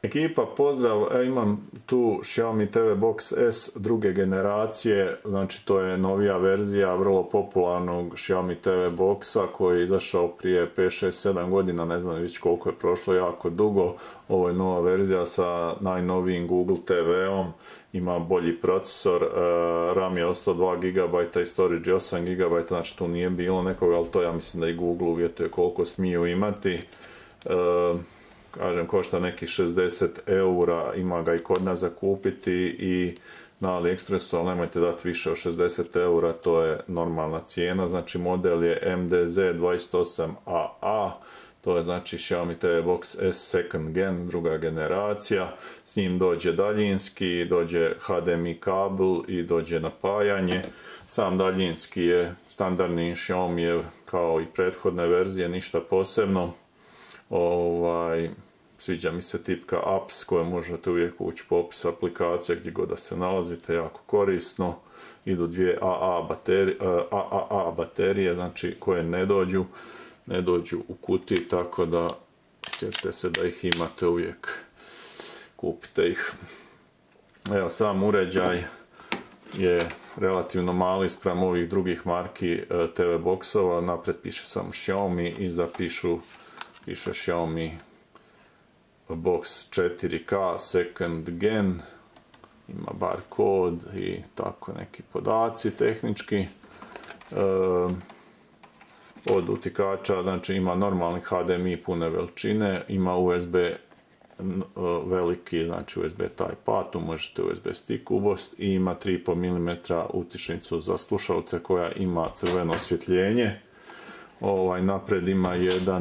Ekipa, pozdrav, imam tu Xiaomi TV Box S druge generacije, znači to je novija verzija vrlo popularnog Xiaomi TV Boxa koji je izašao prije 5, 6, 7 godina, ne znam već koliko je prošlo, jako dugo. Ovo je nova verzija sa najnovijim Google TV-om, ima bolji procesor, RAM je 102 GB i storage 8 GB, znači tu nije bilo nekoga, ali to ja mislim da i Google uvjetuje koliko smiju imati. Kažem, košta nekih 60 eura, ima ga i kod nas za kupiti i na AliExpressu, ali nemojte dati više od 60 eura, to je normalna cijena. Znači model je MDZ28AA, to je znači Xiaomi TV Box S second gen, druga generacija. S njim dođe daljinski, dođe HDMI kabel i dođe napajanje. Sam daljinski je standardni Xiaomi kao i prethodne verzije, ništa posebno. Sviđa mi se tipka apps koje možete uvijek ući popis aplikacija gdje god da se nalazite, jako korisno. Idu dvije AAA baterije, znači koje ne dođu u kutiji, tako da sjetite se da ih imate uvijek, kupite ih. Evo, sam uređaj je relativno mali spram ovih drugih marki TV boxova, naprijed piše samo Xiaomi, iza piše Xiaomi Box 4K second gen, ima barkod i tako neki podaci tehnički. Od utikača, znači ima normalni HDMI pune veličine, ima USB veliki, znači USB Type-A, tu možete USB stick ubost i ima 3,5 mm utičnicu za slušalce koja ima crveno osvjetljenje. Napred ima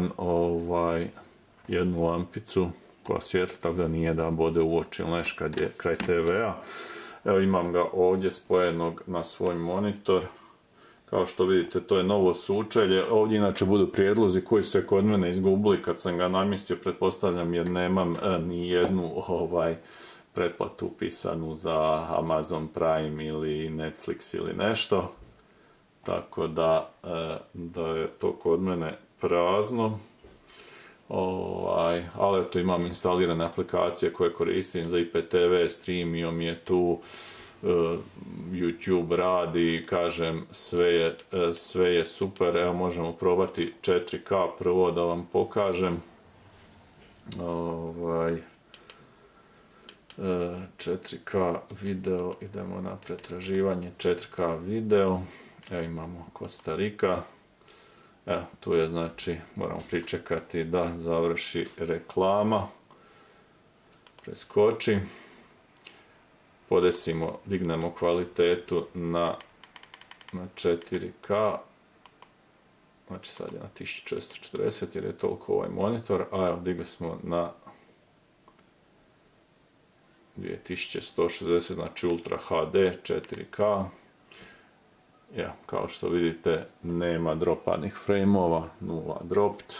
jednu lampicu koja svijetli, tako da nije da bode u oči ili neš kad je kraj TV-a. Evo, imam ga ovdje spojenog na svoj monitor. Kao što vidite, to je novo sučelje. Ovdje inače budu prijedlozi koji se kod mene izgubili kad sam ga namjestio, pretpostavljam, jer nemam ni jednu pretplatu upisanu za Amazon Prime ili Netflix ili nešto. Tako da je to kod mene prazno. Ali eto, imam instalirane aplikacije koje koristim za IPTV, streamio mi je tu, YouTube radi, kažem, sve je super. Evo, možemo probati 4K prvo da vam pokažem. 4K video, idemo na pretraživanje 4K video. Evo, imamo Costa Rica. Evo, tu je, znači, moramo pričekati da završi reklama. Preskoči. Podesimo, dignemo kvalitetu na 4K. Znači sad je na 1440 jer je toliko ovaj monitor. A evo, digli smo na 2160, znači Ultra HD 4K. Evo, kao što vidite, nema dropanih frame-ova, 0 dropped.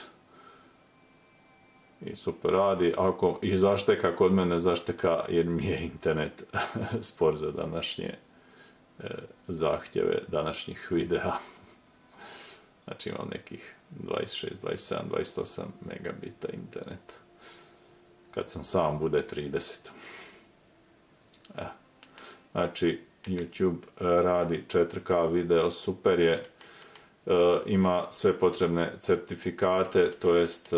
I super radi. I zašteka kod mene zašteka jer mi je internet spor za današnje zahtjeve današnjih videa. Znači imam nekih 26, 27, 28 megabita internet. Kad sam sam bude 30. Znači YouTube radi 4K video, super je. Ima sve potrebne certifikate, to jest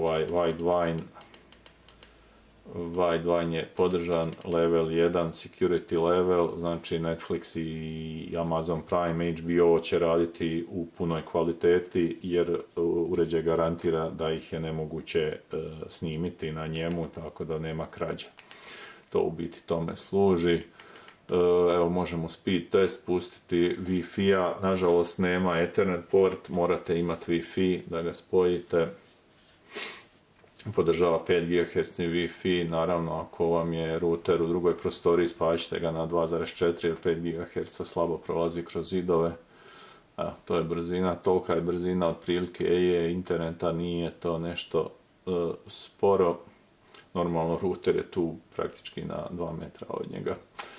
Widevine je podržan, level 1 security level, znači Netflix i Amazon Prime, HBO će raditi u punoj kvaliteti jer uređaj garantira da ih je nemoguće snimiti na njemu, tako da nema krađe. To u biti tome služi. Evo, možemo speed test pustiti Wi-Fi-a, nažalost nema Ethernet port, morate imati Wi-Fi da ga spojite. Podržava 5 GHz Wi-Fi, naravno ako vam je router u drugoj prostoriji spaćite ga na 2.4 jer 5 GHz slabo prolazi kroz zidove. Evo, to je brzina, tolika je brzina otprilike interneta, nije to nešto sporo. Normalno router je tu praktički na 2 metra od njega.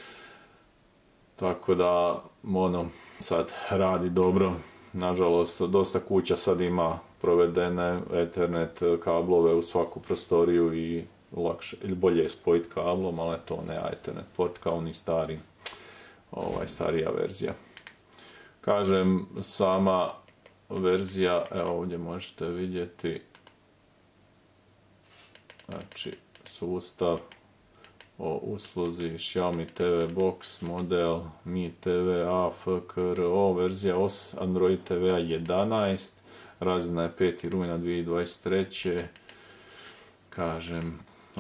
Tako da, sad radi dobro. Nažalost, dosta kuća sad ima provedene Ethernet kablove u svaku prostoriju i lakše ili bolje je spojiti kablom, ali to ne Ethernet port kao ni starija verzija. Kažem, sama verzija, evo ovdje možete vidjeti, znači sustav o usluzi Xiaomi TV Box model Mi TV A FKRO verzija OS Android TV-a 11, razina je 5. rujna 2023. Kažem,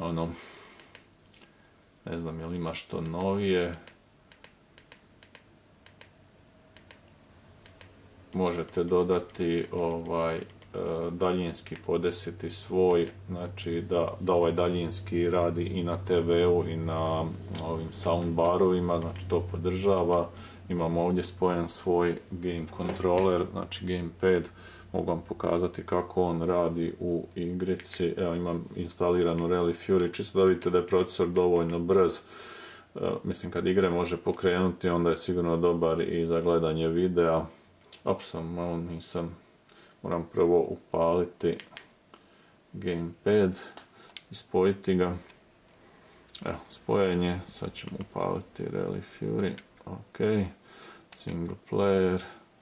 ne znam je li ima što novije. Možete dodati daljinski podesiti svoj, znači da ovaj daljinski radi i na TV-u i na ovim soundbarovima, znači to podržava. Imamo ovdje spojen svoj game controller, znači gamepad, mogu vam pokazati kako on radi u igrici. Evo imam instaliranu Rally Fury, čisto da vidite da je procesor dovoljno brz. Mislim kad igre može pokrenuti onda je sigurno dobar i za gledanje videa. Moram prvo upaliti gamepad i spojiti ga. Evo, spojenje, sad ćemo upaliti Rally Fury, ok, single player,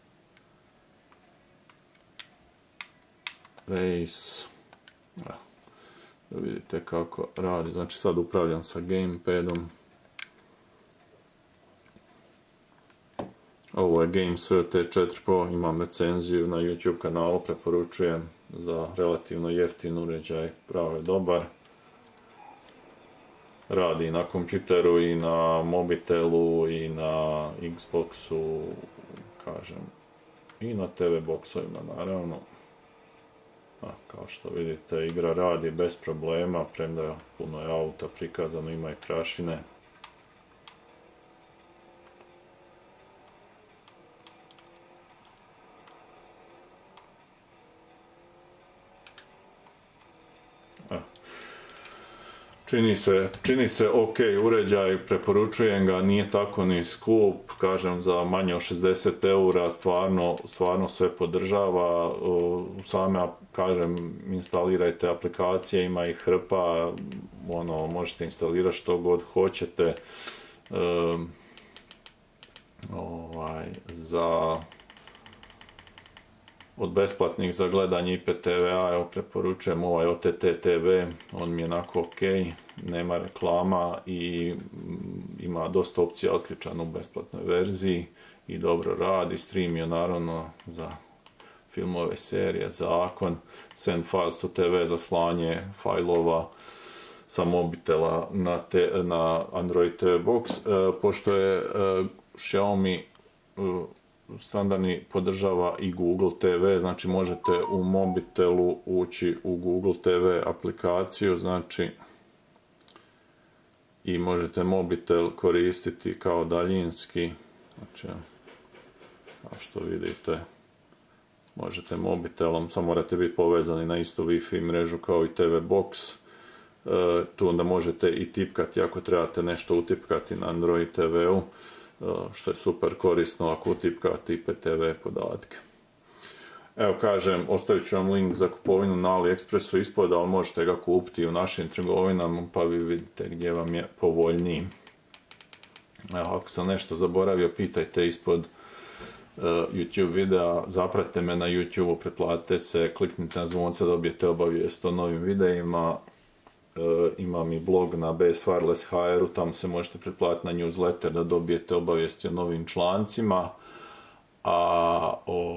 race, evo, da vidite kako radi, znači sad upravljam sa gamepadom. Ovo je GameSir T4 Pro, imam recenziju na YouTube kanalu, preporučujem za relativno jeftin uređaj, pravo je dobar. Radi i na kompjuteru i na mobitelu i na Xboxu, kažem, i na TV boxovima naravno. Kao što vidite, igra radi bez problema, premda puno je auta prikazano, ima i prašine. Čini se ok uređaj, preporučujem ga, nije tako ni skup, kažem za manje od 60 eura, stvarno sve podržava. Same, kažem, instalirajte aplikacije, ima ih hrpa, možete instalirati što god hoćete. Od besplatnih za gledanje IPTV-a, evo preporučujem ovaj OTT TV, on mi je onako ok, nema reklama i ima dosta opcija otključan u besplatnoj verziji i dobro radi, streamio naravno za filmove, serije, zakon, Send Files to TV za slanje fajlova sa mobitela na Android TV Box, pošto je Xiaomi standardni podržava i Google TV, znači možete u mobitelu ući u Google TV aplikaciju, znači i možete mobitel koristiti kao daljinski, znači kao što vidite možete mobitelom, samo morate biti povezani na istu Wi-Fi mrežu kao i TV Box. Tu onda možete i tipkati ako trebate nešto utipkati na Android TV-u, što je super korisno ako utipkate IPTV podatke. Evo kažem, ostavit ću vam link za kupovinu na AliExpressu ispod, ali možete ga kupiti u našim trgovinama pa vi vidite gdje vam je povoljniji. Evo, ako sam nešto zaboravio, pitajte ispod YouTube videa, zapratite me na YouTube, pretplatite se, kliknite na zvonce, dobijete obavijest o novim videima. Imam i blog na BS Wireless HR-u, tamo se možete pretplatiti na newsletter da dobijete obavijesti o novim člancima, a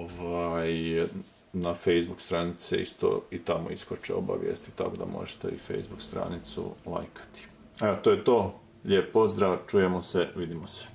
na Facebook stranice isto i tamo iskoče obavijesti, tako da možete i Facebook stranicu lajkati. Evo, to je to, lijep pozdrav, čujemo se, vidimo se.